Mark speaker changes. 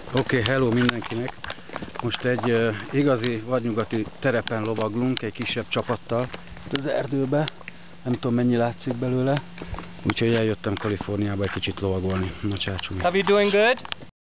Speaker 1: Oké, hello mindenkinek! Most egy igazi vadnyugati terepen lovaglunk, egy kisebb csapattal az erdőbe. Nem tudom, mennyi látszik belőle. Úgyhogy eljöttem Kaliforniába egy kicsit lovagolni. Na, csácsú.
Speaker 2: Are you doing good?